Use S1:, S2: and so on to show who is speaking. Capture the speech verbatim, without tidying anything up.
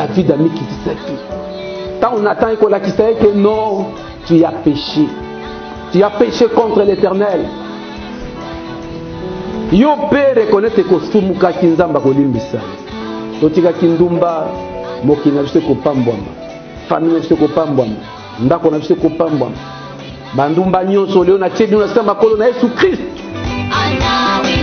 S1: David a mis qui disait tant on attend qu'on l'a qui sait que non, tu as péché. Tu as péché contre l'Éternel. Yo pe reconnaître que sumu ka kinzamba kolimbisa. Totika kindumba mokina bise ko pambwama. Famille bise ko pambwama. Ndako na bise ko pambwama. Bandumba nyonso leo na tshedi na samba kolo na Yesu Christ.